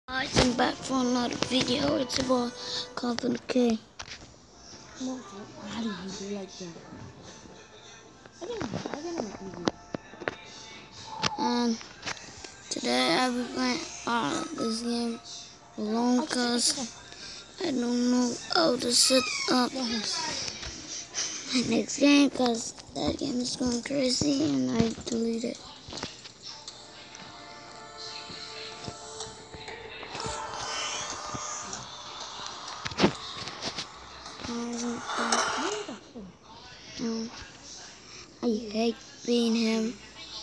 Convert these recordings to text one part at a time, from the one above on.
Guys, I'm back for another video. It's about calvindaking. No, how do you do like that? I can make easy. And today I'll be playing this game alone because I don't know how to set up my next game because that game is going crazy and I deleted it. I hate being him.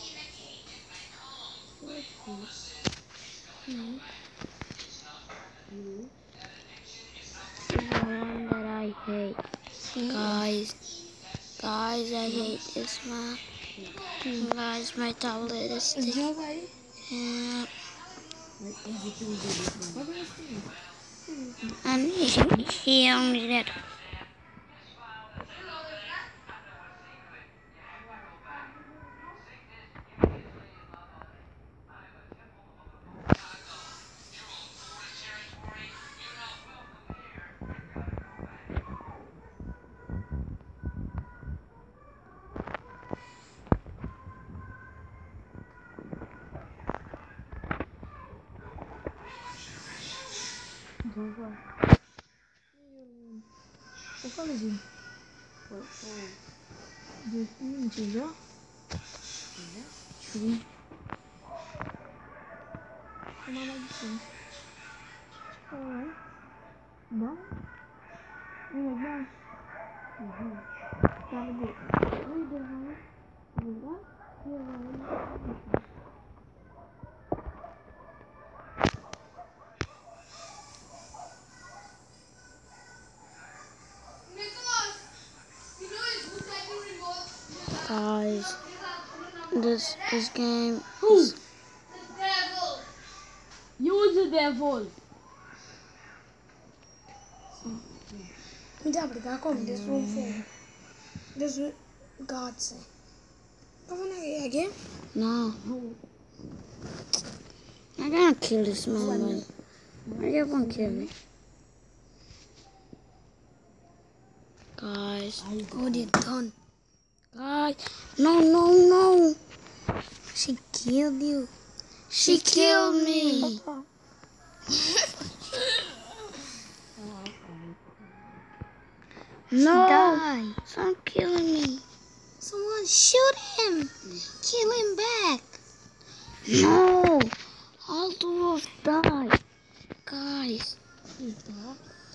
The one that I hate. Guys, I hate this map. Guys, my tablet is sticky. Yeah. And he only did. Qual é o dia? Dia? Sim. Uma maldição. Alright. Não? Não. Tá bom. Guys, this game. Who? The devil. You the devil. Me dá brigar com this room for this God say. Come on again? No. I gotta kill this man. I get one kill me. Guys. Oh, they're done. Guys. No. She killed you. She killed me. No. Die. Stop killing me. Someone shoot him. Kill him back. No. All two of us die. Guys.